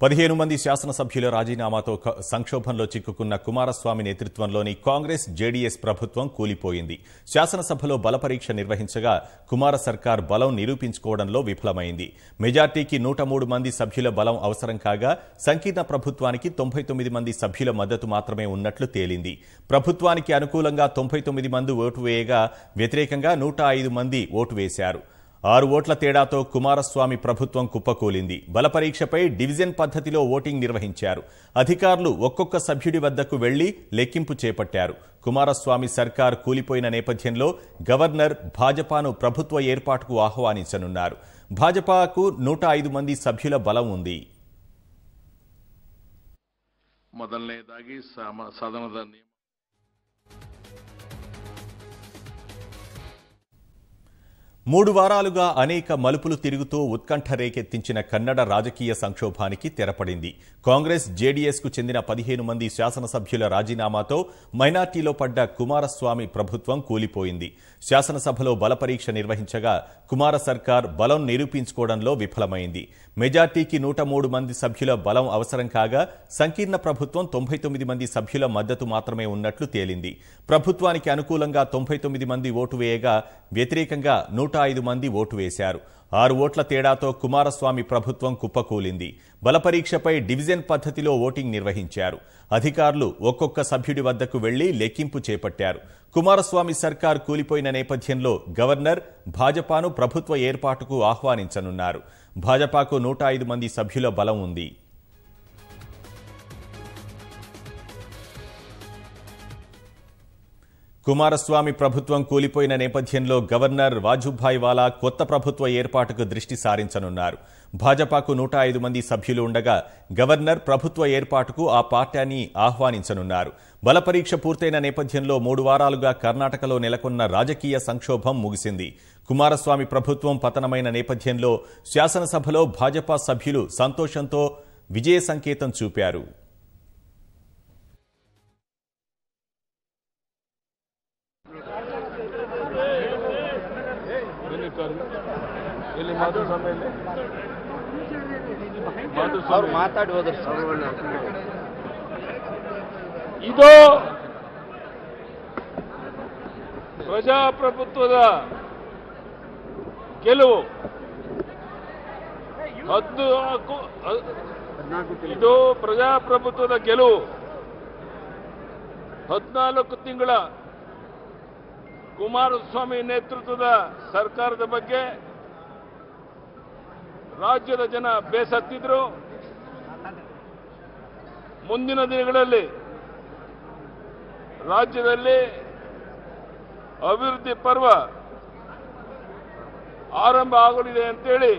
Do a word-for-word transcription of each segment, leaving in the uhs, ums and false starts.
పదిహేను మంది శాసనసభ్యుల రాజీనామాతో సంక్షోభంలో చిక్కుకున్న కుమారస్వామి నేతృత్వంలోని కాంగ్రెస్ జేడీఎస్ ప్రభుత్వం కూలిపోయింది. శాసనసభలో బలపరీక్ష నిర్వహించగా కుమార సర్కార్ బలం నిరూపించుకోవడంలో విఫలమైంది. మెజార్టీకి నూట మూడు మంది సభ్యుల బలం అవసరం కాగా సంకీర్ణ ప్రభుత్వానికి తొంభై తొమ్మిది మంది సభ్యుల మద్దతు మాత్రమే ఉన్నట్లు తేలింది. ప్రభుత్వానికి అనుకూలంగా తొంభై తొమ్మిది మంది ఓటు వేయగా వ్యతిరేకంగా నూట ఐదు మంది ఓటు వేశారు. ఆరు ఓట్ల తేడాతో కుమారస్వామి ప్రభుత్వం కుప్పకూలింది. బలపరీక్షపై డివిజన్ పద్ధతిలో ఓటింగ్ నిర్వహించారు. అధికారులు ఒక్కొక్క సభ్యుడి వద్దకు వెళ్లి లెక్కింపు చేపట్టారు. కుమారస్వామి సర్కార్ కూలిపోయిన నేపథ్యంలో గవర్నర్ భాజపాను ప్రభుత్వ ఏర్పాటుకు ఆహ్వానించనున్నారు. భాజపాకు నూట ఐదు మంది సభ్యుల బలం ఉంది. మొదలనేదాಗಿ సదనದ మూడు వారాలుగా అనేక మలుపులు తిరుగుతూ ఉత్కంఠ రేకెత్తించిన కన్నడ రాజకీయ సంక్షోభానికి తెరపడింది. కాంగ్రెస్ జేడీఎస్ కు చెందిన పదిహేను మంది శాసనసభ్యుల రాజీనామాతో మైనార్టీలో పడ్డ కుమారస్వామి ప్రభుత్వం కూలిపోయింది. శాసనసభలో బలపరీక్ష నిర్వహించగా కుమార సర్కార్ బలం నిరూపించుకోవడంలో విఫలమైంది. మెజార్టీకి నూట మూడు మంది సభ్యుల బలం అవసరం కాగా సంకీర్ణ ప్రభుత్వం తొంభై తొమ్మిది మంది సభ్యుల మద్దతు మాత్రమే ఉన్నట్లు తేలింది. ప్రభుత్వానికి అనుకూలంగా తొంభై తొమ్మిది మంది ఓటు వేయగా వ్యతిరేకంగా నూట ఐదు మంది ఓటు వేశారు. ఆరు ఓట్ల తేడాతో కుమారస్వామి ప్రభుత్వం కుప్పకూలింది. బలపరీక్షపై డివిజన్ పద్ధతిలో ఓటింగ్ నిర్వహించారు. అధికారులు ఒక్కొక్క సభ్యుడి వద్దకు వెళ్లి లెక్కింపు చేపట్టారు. కుమారస్వామి సర్కార్ కూలిపోయిన నేపథ్యంలో గవర్నర్ భాజపాను ప్రభుత్వ ఏర్పాటుకు ఆహ్వానించనున్నారు. భాజపాకు నూట ఐదు మంది సభ్యుల బలం ఉంది. కుమారస్వామి ప్రభుత్వం కూలిపోయిన నేపథ్యంలో గవర్నర్ వాజుభాయ్ వాలా కొత్త ప్రభుత్వ ఏర్పాటుకు దృష్టి సారించనున్నారు. భాజపాకు నూట ఐదు మంది సభ్యులు ఉండగా గవర్నర్ ప్రభుత్వ ఏర్పాటుకు ఆ పార్టీని ఆహ్వానించనున్నారు. బలపరీక్ష పూర్తయిన నేపథ్యంలో మూడు వారాలుగా కర్ణాటకలో నెలకొన్న రాజకీయ సంక్షోభం ముగిసింది. కుమారస్వామి ప్రభుత్వం పతనమైన నేపథ్యంలో శాసనసభలో భాజపా సభ్యులు సంతోషంతో విజయ సంకేతం చూపారు. ಇದು ಪ್ರಜಾಪ್ರಭುತ್ವದ ಗೆಲುವು. ಇದು ಪ್ರಜಾಪ್ರಭುತ್ವದ ಗೆಲುವು. ಹದಿನಾಲ್ಕು ತಿಂಗಳ ಕುಮಾರಸ್ವಾಮಿ ನೇತೃತ್ವದ ಸರ್ಕಾರದ ಬಗ್ಗೆ ರಾಜ್ಯದ ಜನ ಬೇಸತ್ತಿದ್ರು. ಮುಂದಿನ ದಿನಗಳಲ್ಲಿ ರಾಜ್ಯದಲ್ಲಿ ಅಭಿವೃದ್ಧಿ ಪರ್ವ ಆರಂಭ ಆಗಲಿದೆ ಅಂತೇಳಿ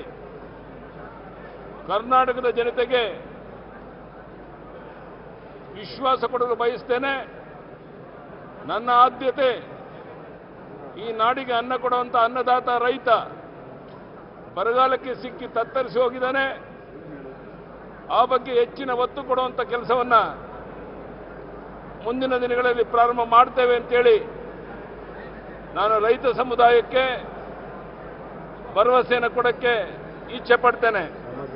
ಕರ್ನಾಟಕದ ಜನತೆಗೆ ವಿಶ್ವಾಸ ಕೊಡಲು ಬಯಸ್ತೇನೆ. ನನ್ನ ಆದ್ಯತೆ ಈ ನಾಡಿಗೆ ಅನ್ನ ಕೊಡುವಂತ ಅನ್ನದಾತ ರೈತ ಬರಗಾಲಕ್ಕೆ ಸಿಕ್ಕಿ ತತ್ತರಿಸಿ ಹೋಗಿದ್ದಾನೆ. ಆ ಬಗ್ಗೆ ಹೆಚ್ಚಿನ ಒತ್ತು ಕೊಡುವಂತ ಕೆಲಸವನ್ನ ಮುಂದಿನ ದಿನಗಳಲ್ಲಿ ಪ್ರಾರಂಭ ಮಾಡ್ತೇವೆ ಅಂತೇಳಿ ನಾನು ರೈತ ಸಮುದಾಯಕ್ಕೆ ಭರವಸೆಯನ್ನು ಕೊಡಕ್ಕೆ ಇಚ್ಛೆ ಪಡ್ತೇನೆ.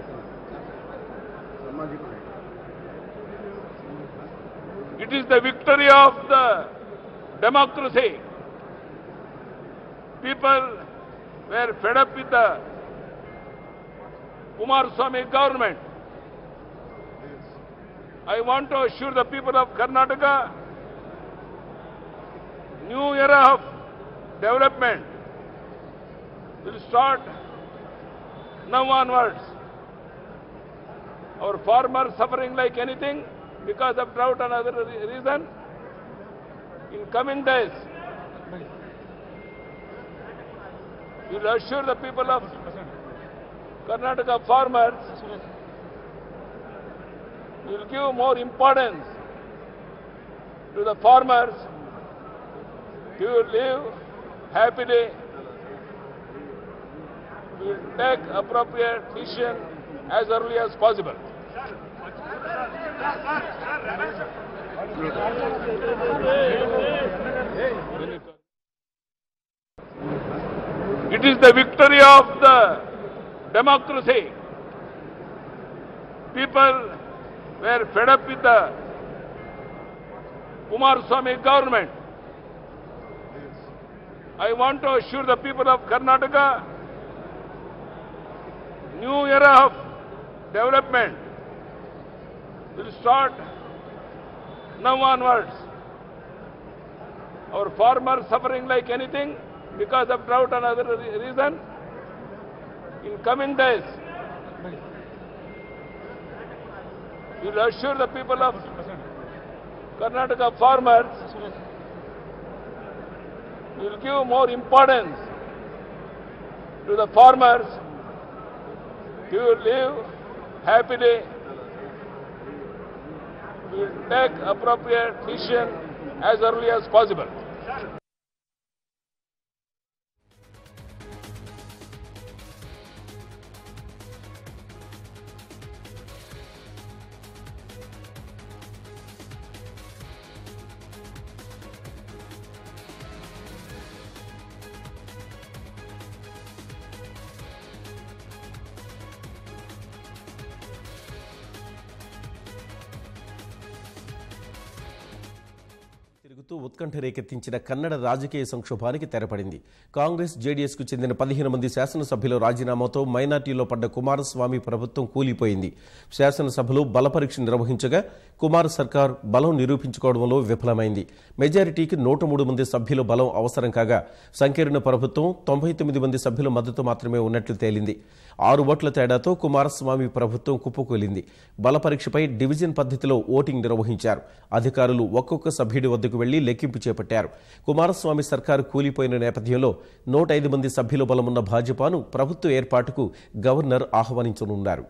It is the victory of the democracy. People were fed up with the Kumaraswamy government. I want to assure the people of Karnataka, new era of development will start now onwards. Our farmers suffering like anything because of drought and other reason. In coming days, we will assure the people of Karnataka farmers, we will give more importance to the farmers. We will live happily. We will take appropriate decision as early as possible. It is the victory of the democracy. people were fed up with the Kumaraswamy government. I want to assure the people of Karnataka, new era of development will start now onwards. Our farmers suffering like anything because of drought and other reasons. In coming days, we will assure the people of Karnataka farmers, we will give more importance to the farmers to live happily. We will take appropriate decision as early as possible. తిరుగుతూ ఉత్కంఠ రేకెత్తించిన కన్నడ రాజకీయ సంక్షోభానికి తెరపడింది. Congress JDS కు చెందిన పదిహేను మంది శాసనసభ్యుల రాజీనామాతో మైనార్టీలో పడ్డ కుమారస్వామి ప్రభుత్వం కూలిపోయింది. శాసనసభలో బలపరీక్ష నిర్వహించగా కుమార్ సర్కార్ బలం నిరూపించుకోవడంలో విఫలమైంది. మెజారిటీకి నూట మూడు మంది సభ్యుల బలం అవసరం కాగా సంకీర్ణ ప్రభుత్వం తొంభై తొమ్మిది మంది సభ్యుల మద్దతు మాత్రమే ఉన్నట్లు తేలింది. ఆరు ఓట్ల తేడాతో కుమారస్వామి ప్రభుత్వం కుప్పకూలింది. బలపరీక్షపై డివిజన్ పద్ధతిలో ఓటింగ్ నిర్వహించారు. అధికారులు ఒక్కొక్క సభ్యుడి వద్దకు వెళ్లి లెక్కింపు చేపట్టారు. కుమారస్వామి సర్కారు కూలిపోయిన నేపథ్యంలో నూట ఐదు మంది సభ్యుల బలమున్న భాజపాను ప్రభుత్వ ఏర్పాటుకు గవర్నర్ ఆహ్వానించనున్నారు.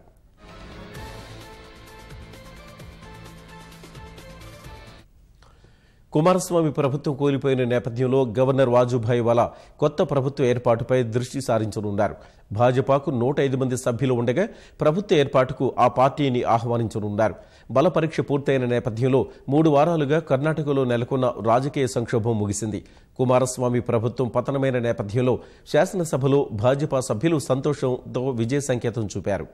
కుమారస్వామి ప్రభుత్వం కూలిపోయిన నేపథ్యంలో గవర్నర్ వాజుభాయ్ వాలా కొత్త ప్రభుత్వ ఏర్పాటుపై దృష్టి సారించనున్నారు. భాజపాకు నూట ఐదు మంది సభ్యులు ఉండగా ప్రభుత్వ ఏర్పాటుకు ఆ పార్టీని ఆహ్వానించనున్నారు. బల పరీక్ష పూర్తయిన నేపథ్యంలో మూడు వారాలుగా కర్ణాటకలో నెలకొన్న రాజకీయ సంక్షోభం ముగిసింది. కుమారస్వామి ప్రభుత్వం పతనమైన నేపథ్యంలో శాసనసభలో భాజపా సభ్యులు సంతోషంతో విజయ సంకేతం చూపారు.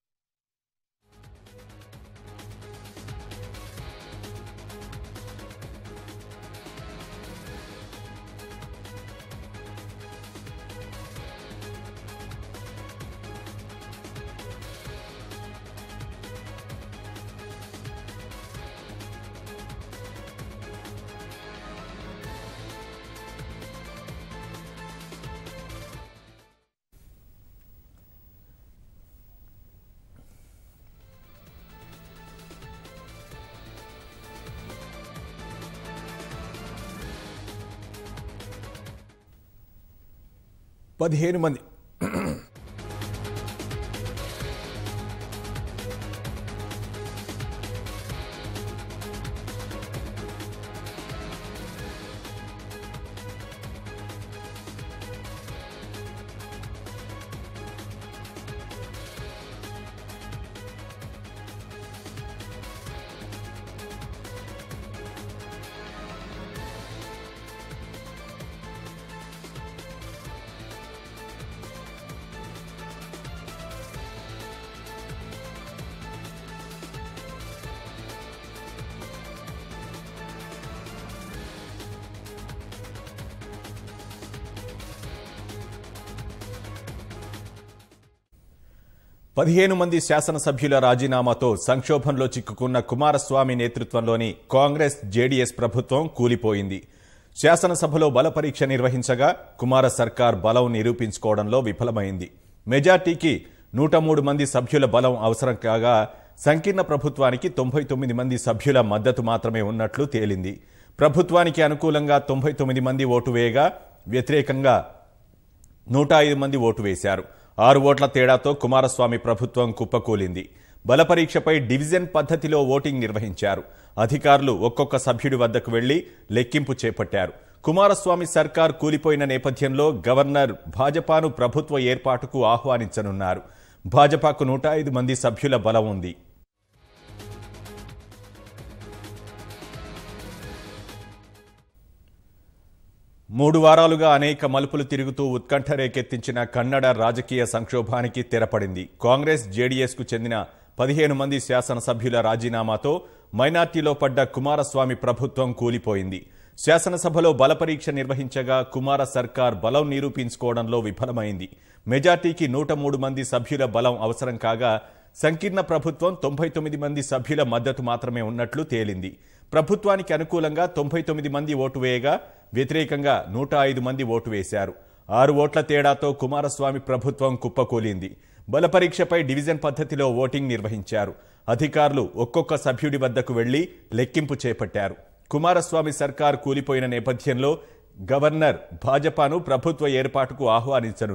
పదిహేను మంది పదిహేను మంది శాసనసభ్యుల రాజీనామాతో సంక్షోభంలో చిక్కుకున్న కుమారస్వామి నేతృత్వంలోని కాంగ్రెస్ జేడీఎస్ ప్రభుత్వం కూలిపోయింది. శాసనసభలో బల పరీక్ష నిర్వహించగా కుమార సర్కార్ బలం నిరూపించుకోవడంలో విఫలమైంది. మెజార్టీకి నూట మూడు మంది సభ్యుల బలం అవసరం కాగా సంకీర్ణ ప్రభుత్వానికి తొంభై తొమ్మిది మంది సభ్యుల మద్దతు మాత్రమే ఉన్నట్లు తేలింది. ప్రభుత్వానికి అనుకూలంగా తొంభై తొమ్మిది మంది ఓటు వేయగా వ్యతిరేకంగా నూట ఐదు మంది ఓటు వేశారు. ఆరు ఓట్ల తేడాతో కుమారస్వామి ప్రభుత్వం కుప్పకూలింది. బలపరీక్షపై డివిజన్ పద్ధతిలో ఓటింగ్ నిర్వహించారు. అధికారులు ఒక్కొక్క సభ్యుడి వద్దకు వెళ్లి లెక్కింపు చేపట్టారు. కుమారస్వామి సర్కార్ కూలిపోయిన నేపథ్యంలో గవర్నర్ భాజపాను ప్రభుత్వ ఏర్పాటుకు ఆహ్వానించనున్నారు. భాజపాకు నూట ఐదు మంది సభ్యుల బలం ఉంది. మూడు వారాలుగా అనేక మలుపులు తిరుగుతూ ఉత్కంఠ రేకెత్తించిన కన్నడ రాజకీయ సంక్షోభానికి తెరపడింది. కాంగ్రెస్ జేడీఎస్ కు చెందిన పదిహేను మంది శాసనసభ్యుల రాజీనామాతో మైనార్టీలో పడ్డ కుమారస్వామి ప్రభుత్వం కూలిపోయింది. శాసనసభలో బలపరీక్ష నిర్వహించగా కుమార సర్కార్ బలం నిరూపించుకోవడంలో విఫలమైంది. మెజార్టీకి నూట మూడు మంది సభ్యుల బలం అవసరం కాగా సంకీర్ణ ప్రభుత్వం తొంభై తొమ్మిది మంది సభ్యుల మద్దతు మాత్రమే ఉన్నట్లు తేలింది. ప్రభుత్వానికి అనుకూలంగా తొంభై తొమ్మిది మంది ఓటు వేయగా వ్యతిరేకంగా నూట ఐదు మంది ఓటు వేశారు. ఆరు ఓట్ల తేడాతో కుమారస్వామి ప్రభుత్వం కుప్పకూలింది. బలపరీక్షపై డివిజన్ పద్ధతిలో ఓటింగ్ నిర్వహించారు. అధికారులు ఒక్కొక్క సభ్యుడి వద్దకు వెళ్లి లెక్కింపు చేపట్టారు. కుమారస్వామి సర్కార్ కూలిపోయిన నేపథ్యంలో గవర్నర్ భాజపాను ప్రభుత్వ ఏర్పాటుకు ఆహ్వానించను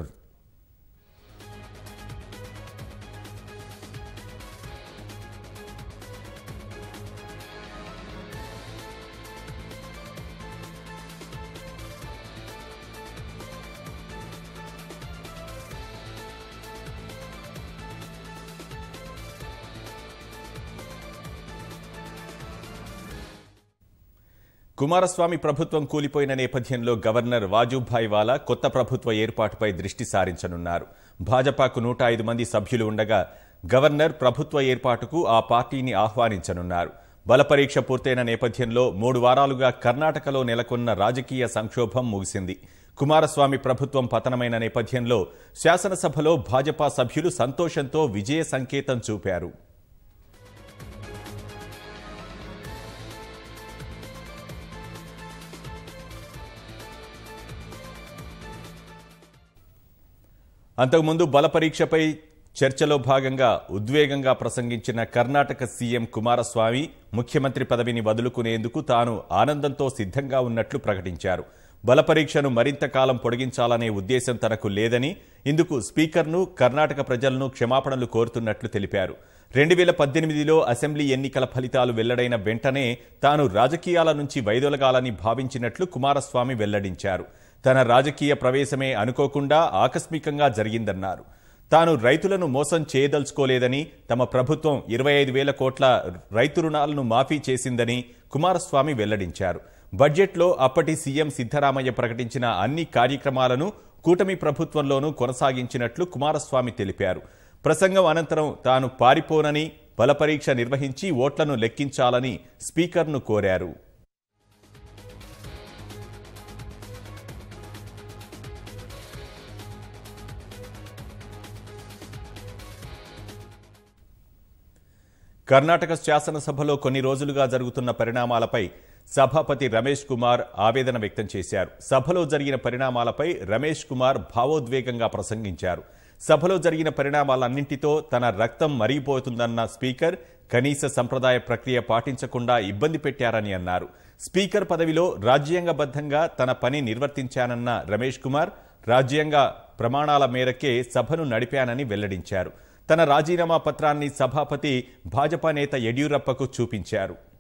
కుమారస్వామి ప్రభుత్వం కూలిపోయిన నేపథ్యంలో గవర్నర్ వాజుభాయ్ వాలా కొత్త ప్రభుత్వ ఏర్పాటుపై దృష్టి సారించనున్నారు. భాజపాకు నూట ఐదు మంది సభ్యులు ఉండగా గవర్నర్ ప్రభుత్వ ఏర్పాటుకు ఆ పార్టీని ఆహ్వానించనున్నారు. బలపరీక్ష పూర్తయిన నేపథ్యంలో మూడు వారాలుగా కర్ణాటకలో నెలకొన్న రాజకీయ సంక్షోభం ముగిసింది. కుమారస్వామి ప్రభుత్వం పతనమైన నేపథ్యంలో శాసనసభలో భాజపా సభ్యులు సంతోషంతో విజయ సంకేతం చూపారు. అంతకుముందు బలపరీక్షపై చర్చలో భాగంగా ఉద్వేగంగా ప్రసంగించిన కర్ణాటక సీఎం కుమారస్వామి ముఖ్యమంత్రి పదవిని వదులుకునేందుకు తాను ఆనందంతో సిద్ధంగా ఉన్నట్లు ప్రకటించారు. బలపరీక్షను మరింత కాలం పొడిగించాలనే ఉద్దేశం తనకు లేదని, ఇందుకు స్పీకర్ను కర్ణాటక ప్రజలను క్షమాపణలు కోరుతున్నట్లు తెలిపారు. రెండు వేల పద్దెనిమిదిలో అసెంబ్లీ ఎన్నికల ఫలితాలు వెల్లడైన వెంటనే తాను రాజకీయాల నుంచి వైదొలగాలని భావించినట్లు కుమారస్వామి వెల్లడించారు. తన రాజకీయ ప్రవేశమే అనుకోకుండా ఆకస్మికంగా జరిగిందన్నారు. తాను రైతులను మోసం చేయదలుచుకోలేదని, తమ ప్రభుత్వం ఇరవై ఐదు వేల కోట్ల రైతు రుణాలను మాఫీ చేసిందని కుమారస్వామి వెల్లడించారు. బడ్జెట్లో అప్పటి సీఎం సిద్ధరామయ్య ప్రకటించిన అన్ని కార్యక్రమాలను కూటమి ప్రభుత్వంలోనూ కొనసాగించినట్లు కుమారస్వామి తెలిపారు. ప్రసంగం అనంతరం తాను పారిపోనని, బలపరీక్ష నిర్వహించి ఓట్లను లెక్కించాలని స్పీకర్ను కోరారు. కర్ణాటక శాసనసభలో కొన్ని రోజులుగా జరుగుతున్న పరిణామాలపై సభాపతి రమేష్ కుమార్ ఆవేదన వ్యక్తం చేశారు. సభలో జరిగిన పరిణామాలపై రమేష్ కుమార్ భావోద్వేగంగా ప్రసంగించారు. సభలో జరిగిన పరిణామాలన్నింటితో తన రక్తం మరిగిపోతుందన్న స్పీకర్ కనీస సంప్రదాయ ప్రక్రియ పాటించకుండా ఇబ్బంది పెట్టారని అన్నారు. స్పీకర్ పదవిలో రాజ్యాంగబద్ధంగా తన పని నిర్వర్తించానన్న రమేష్ కుమార్ రాజ్యాంగ ప్రమాణాల మేరకే సభను నడిపానని వెల్లడించారు. తన రాజీనామా పత్రాన్ని సభాపతి భాజపా నేత యడ్యూరప్పకు చూపించారు.